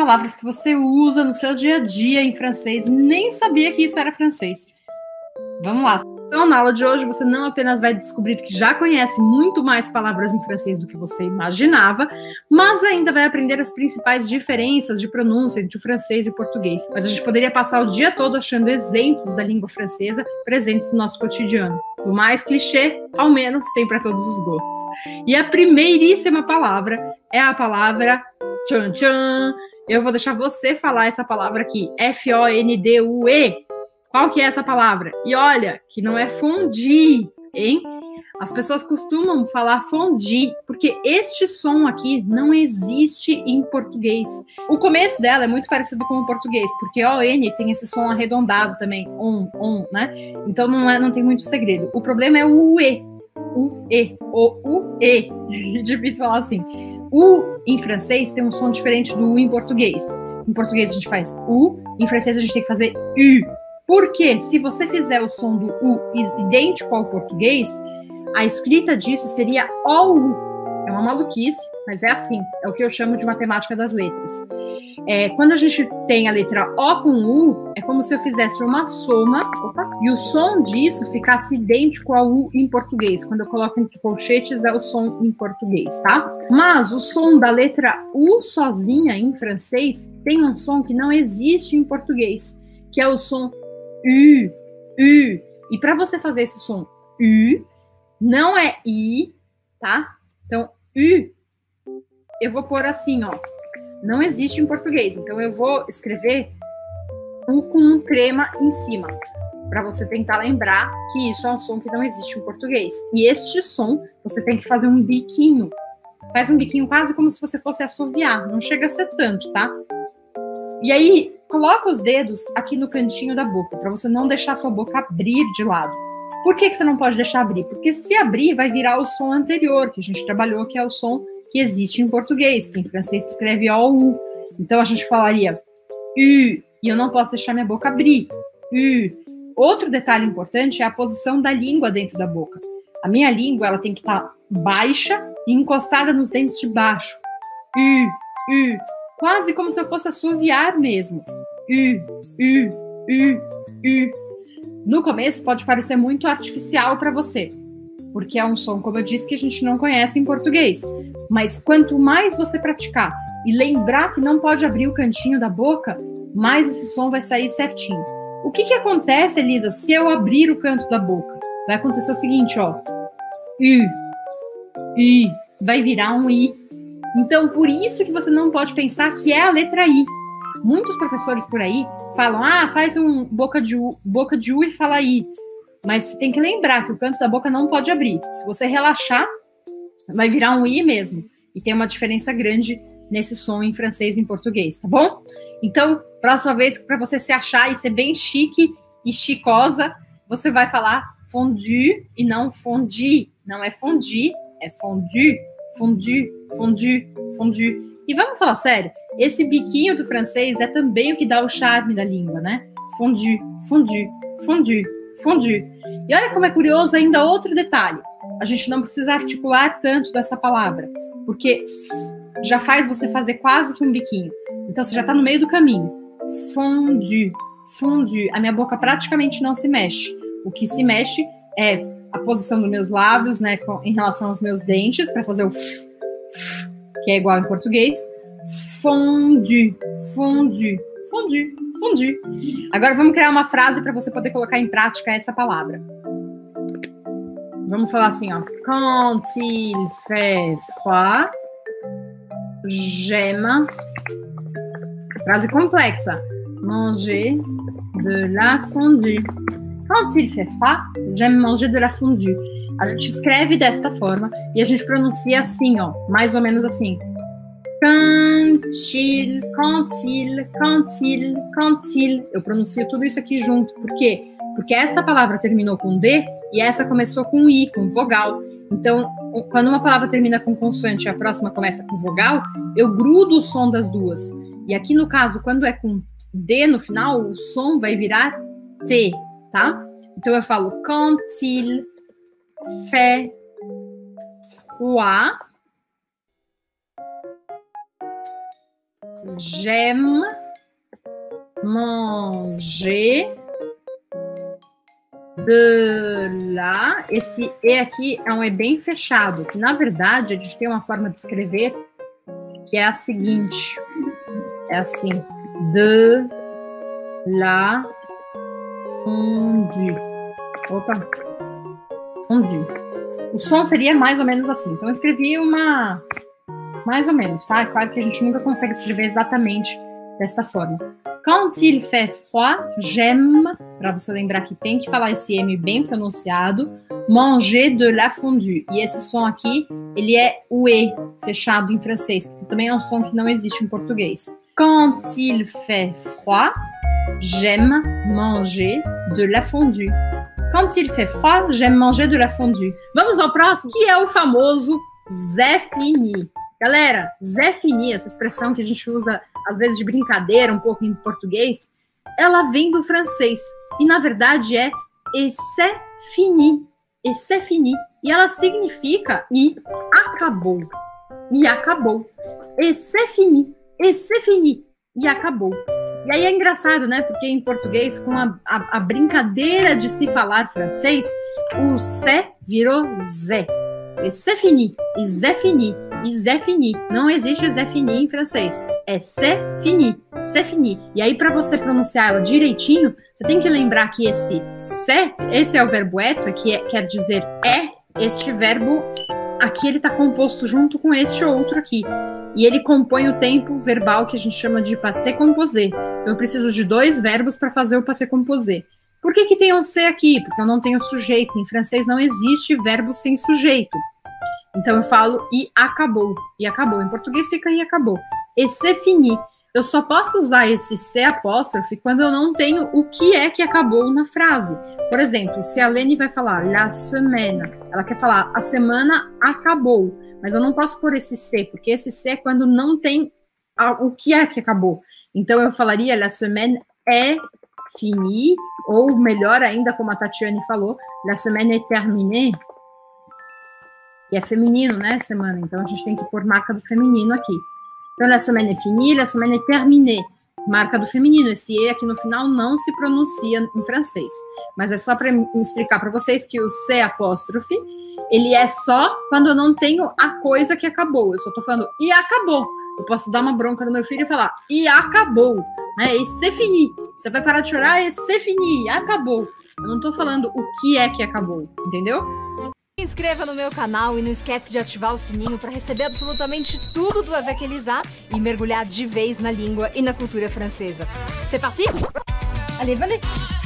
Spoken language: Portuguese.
palavras que você usa no seu dia a dia em francês, nem sabia que isso era francês. Vamos lá. Então, na aula de hoje, você não apenas vai descobrir que já conhece muito mais palavras em francês do que você imaginava, mas ainda vai aprender as principais diferenças de pronúncia entre o francês e o português. Mas a gente poderia passar o dia todo achando exemplos da língua francesa presentes no nosso cotidiano. Do mais clichê, ao menos, tem para todos os gostos. E a primeiríssima palavra é a palavra tchan tchan. Eu vou deixar você falar essa palavra aqui, F-O-N-D-U-E. Qual que é essa palavra? E olha, que não é fondue, hein? As pessoas costumam falar fondue, porque este som aqui não existe em português. O começo dela é muito parecido com o português, porque O-N tem esse som arredondado também, né? Então não tem muito segredo. O problema é o U-E. U-E. O U-E. Difícil falar assim. U em francês tem um som diferente do U em português. Em português a gente faz U, em francês a gente tem que fazer U. Porque se você fizer o som do U idêntico ao português, a escrita disso seria OU. É uma maluquice, mas é assim. É o que eu chamo de matemática das letras. Quando a gente tem a letra O com U, é como se eu fizesse uma soma, e o som disso ficasse idêntico ao U em português. Quando eu coloco entre colchetes, é o som em português, tá? Mas o som da letra U sozinha em francês tem um som que não existe em português, que é o som U, U. E para você fazer esse som U, não é I, tá? Então, U, eu vou pôr assim, ó. Não existe em português. Então, eu vou escrever U com um crema em cima, para você tentar lembrar que isso é um som que não existe em português. E este som, você tem que fazer um biquinho. Faz um biquinho quase como se você fosse assoviar. Não chega a ser tanto, tá? E aí, coloca os dedos aqui no cantinho da boca, para você não deixar sua boca abrir de lado. Por que você não pode deixar abrir? Porque se abrir, vai virar o som anterior, que a gente trabalhou, que é o som que existe em português, que em francês se escreve OU. Então, a gente falaria U, e eu não posso deixar minha boca abrir. U. Outro detalhe importante é a posição da língua dentro da boca. A minha língua, ela tem que estar baixa e encostada nos dentes de baixo. U. Quase como se eu fosse assoviar mesmo. U. No começo pode parecer muito artificial para você, porque é um som, como eu disse, que a gente não conhece em português. Mas quanto mais você praticar e lembrar que não pode abrir o cantinho da boca, mais esse som vai sair certinho. O que acontece, Elisa, se eu abrir o canto da boca? Vai acontecer o seguinte, ó. I. Vai virar um I. Então, por isso que você não pode pensar que é a letra I. Muitos professores por aí falam, faz um boca de U e fala I. Mas você tem que lembrar que o canto da boca não pode abrir. Se você relaxar, vai virar um I mesmo. E tem uma diferença grande nesse som em francês e em português, tá bom? Então, próxima vez, para você se achar e ser bem chique e chicosa, você vai falar fondue e não fondue. Não é fondue, é fondue. Fondue, fondue, fondue. E vamos falar sério, esse biquinho do francês é também o que dá o charme da língua, né? Fondue, fondue, fondue, fondue. E olha como é curioso ainda outro detalhe. A gente não precisa articular tanto dessa palavra, porque já faz você fazer quase que um biquinho. Então você já está no meio do caminho. Fondue, fondue. A minha boca praticamente não se mexe. O que se mexe é a posição dos meus lábios, né, em relação aos meus dentes, para fazer o que é igual em português. Fondue, fondue, fondue, fondue. Agora vamos criar uma frase para você poder colocar em prática essa palavra. Vamos falar assim, ó. Quand il fait froid, j'aime. Frase complexa. Manger de la fondue. Quand il fait froid, j'aime manger de la fondue. A gente escreve desta forma e a gente pronuncia assim, ó, mais ou menos assim. Quand il. Eu pronuncio tudo isso aqui junto. Por quê? Porque esta palavra terminou com D e essa começou com I, com vogal. Então, quando uma palavra termina com consoante e a próxima começa com vogal, eu grudo o som das duas. E aqui, no caso, quando é com D no final, o som vai virar T, tá? Então, eu falo quand il fait froid, J'aime manger de la... Esse E aqui é um E bem fechado, que na verdade a gente tem uma forma de escrever que é a seguinte. É assim. De la fondue. Opa. Fondue. O som seria mais ou menos assim. Então eu escrevi uma... Mais ou menos, tá? É claro que a gente nunca consegue escrever exatamente desta forma. Quand il fait froid, j'aime, para você lembrar que tem que falar esse M bem pronunciado, manger de la fondue. E esse som aqui, ele é o E fechado em francês, que também é um som que não existe em português. Quand il fait froid, j'aime manger de la fondue. Quand il fait froid, j'aime manger de la fondue. Vamos ao próximo, que é o famoso c'est fini. Galera, c'est fini, essa expressão que a gente usa às vezes de brincadeira, um pouco em português, ela vem do francês. E na verdade é et c'est fini. Et c'est fini. E ela significa e acabou. E acabou. Et c'est fini. Et c'est fini. E acabou. E aí é engraçado, né? Porque em português, com a brincadeira de se falar francês, o c'est virou zé. Et c'est fini. E c'est fini. E c'est fini. Não existe c'est fini em francês. É c'est fini. C'est fini. E aí, para você pronunciar ela direitinho, você tem que lembrar que esse c'est, esse é o verbo être, que quer dizer é. Este verbo aqui, ele está composto junto com este outro aqui. E ele compõe o tempo verbal que a gente chama de passé composé. Então, eu preciso de dois verbos para fazer o passé composé. Por que tem um C aqui? Porque eu não tenho sujeito. Em francês não existe verbo sem sujeito. Então eu falo e acabou. E acabou. Em português fica e acabou. Et c'est fini. Eu só posso usar esse C apóstrofe quando eu não tenho o que é que acabou na frase. Por exemplo, se a Lene vai falar la semaine, ela quer falar a semana acabou. Mas eu não posso pôr esse C, porque esse C é quando não tem o que é que acabou. Então eu falaria la semaine est finie, ou melhor ainda, como a Tatiane falou, la semaine est terminée. E é feminino, né, semana? Então, a gente tem que pôr marca do feminino aqui. Então, la semaine est finie, la semaine est terminée. Marca do feminino. Esse E aqui no final não se pronuncia em francês. Mas é só para explicar para vocês que o C apóstrofe, ele é só quando eu não tenho a coisa que acabou. Eu só tô falando, e acabou. Eu posso dar uma bronca no meu filho e falar, e acabou. Né? E c'est fini. Você vai parar de chorar, e c'est fini. Acabou. Eu não tô falando o que é que acabou. Entendeu? Se inscreva no meu canal e não esquece de ativar o sininho para receber absolutamente tudo do Avec Elisa e mergulhar de vez na língua e na cultura francesa. C'est parti? Allez, venez!